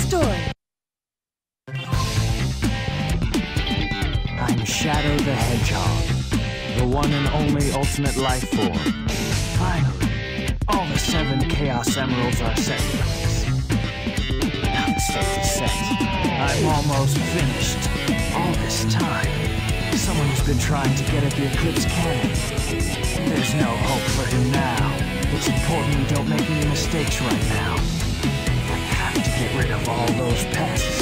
story. I'm Shadow the Hedgehog, the one and only ultimate life form. Finally, all the 7 Chaos Emeralds are set in place. Now the stage is set. I'm almost finished. All this time, someone has been trying to get at the Eclipse Cannon. There's no hope for him now. It's important we don't make any mistakes right now. I have to get rid of all those pests.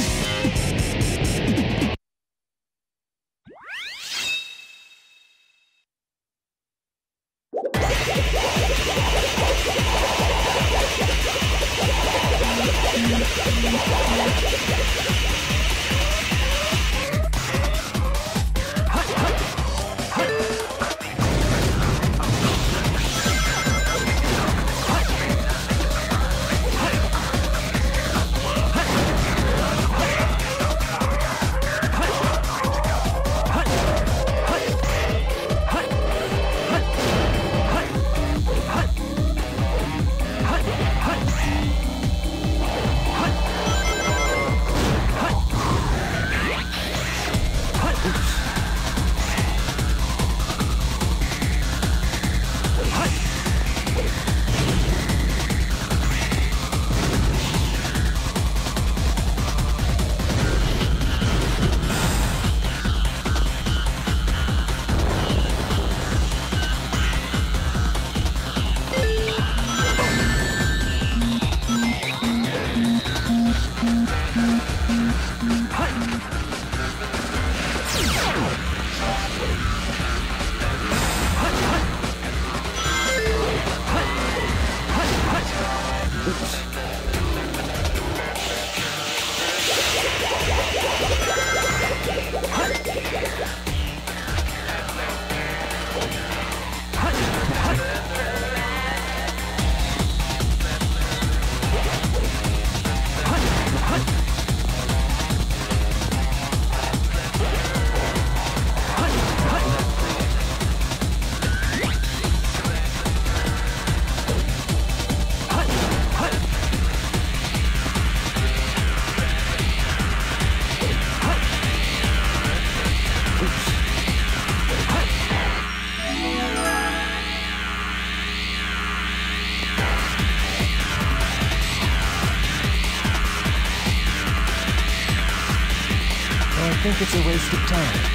I think it's a waste of time.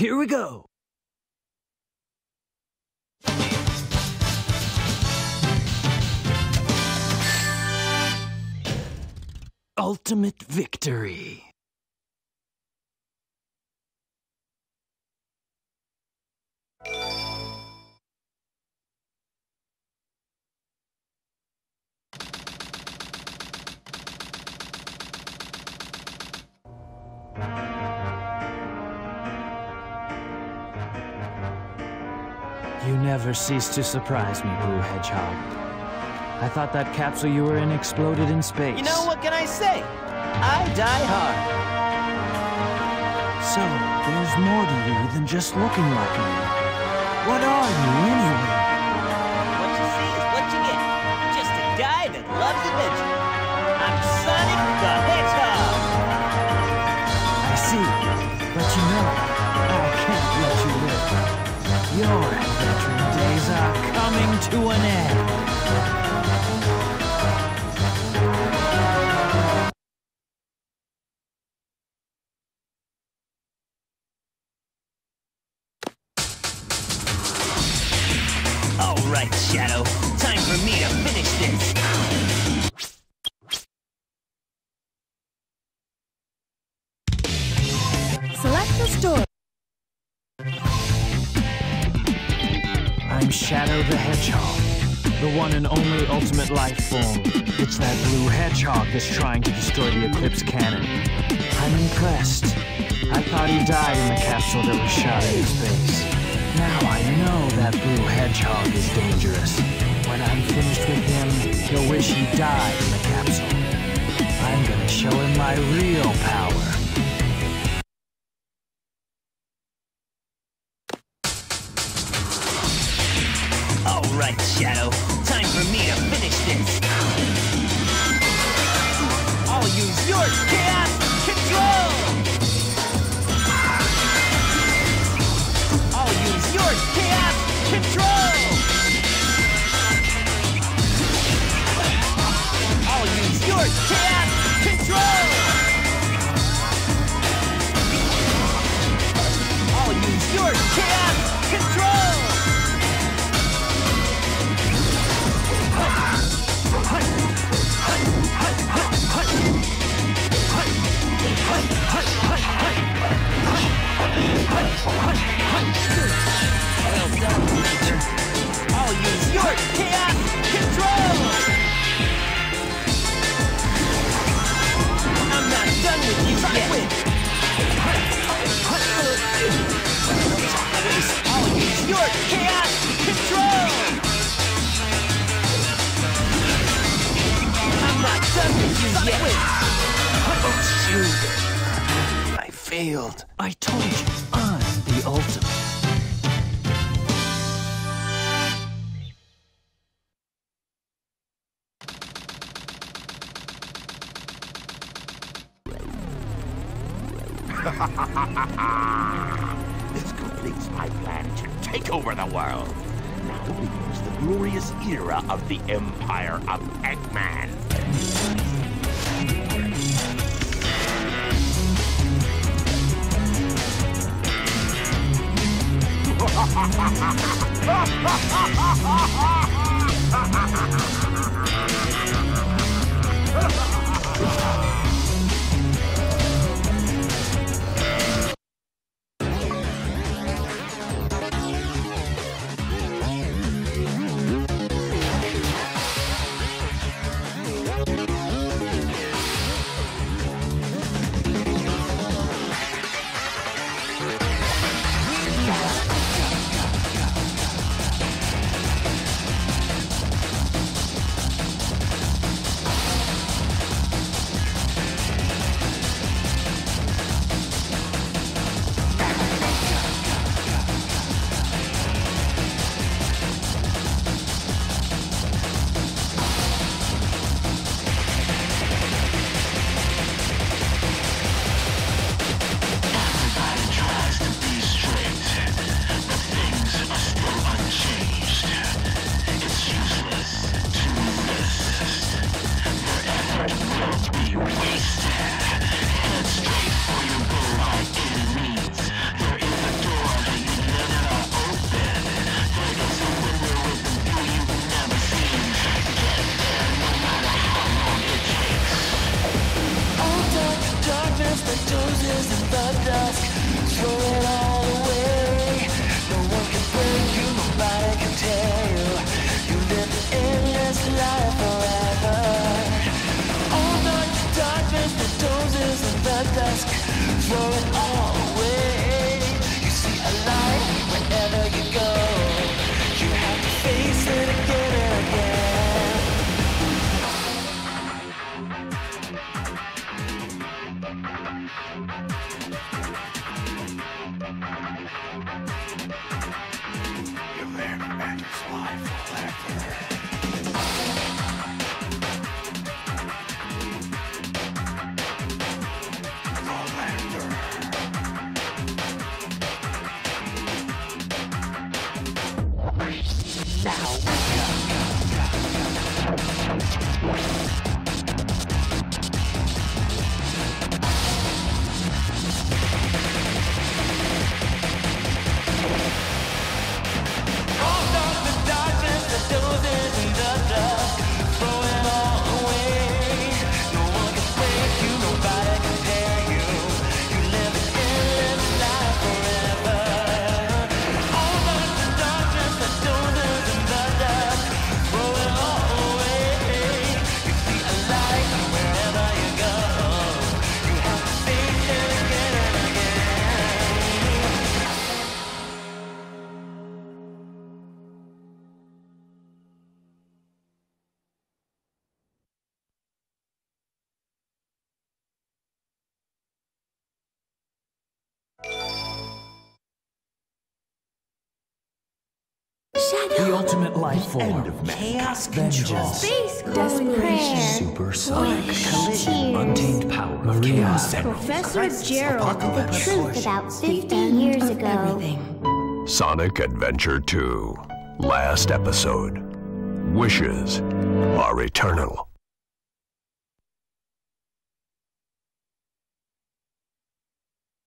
Here we go! Ultimate victory! You never cease to surprise me, Blue Hedgehog. I thought that capsule you were in exploded in space. You know, what can I say? I die hard. So, there's more to you than just looking like me. What are you, anyway? What you see is what you get. Just a guy that loves adventure. I'm Sonic the Hedgehog. I see, but you know, I can't let you live. Your adventuring days are coming to an end. All right, Shadow. Time for me to finish this. Select the story. I'm Shadow the Hedgehog, the one and only ultimate life form. It's that blue hedgehog that's trying to destroy the Eclipse cannon. I'm impressed. I thought he died in the capsule that was shot into space. Now I know that blue hedgehog is dangerous. When I'm finished with him, he'll wish he died in the capsule. I'm gonna show him my real power. All right, Shadow. Time for me to finish this. I'll use your chaos control. I'll use your chaos control. I'll use your chaos control. I'll use your chaos control. Well done, Major. I'll use your chaos control! I'm not done with you yet! I'll use your chaos control! I'm not done with you yet! Oh, shoot. I failed. I told you, I'm the ultimate. This completes my plan to take over the world. Now begins the glorious era of the Empire of Eggman. darkness that dozes in the dusk. Throw it all away. No one can break you, nobody can tear you. You live an endless life forever. All night the darkness that dozes in the dusk. Throw it all away. You see a light wherever you go. You have to face it again and again. The ultimate life form. Chaos Vengeance. control. Space Desperation. Supersonic. Collision. Untamed power of chaos. Professor Gerald. The truth about 50 years ago. Sonic Adventure 2. Last episode. Wishes are eternal.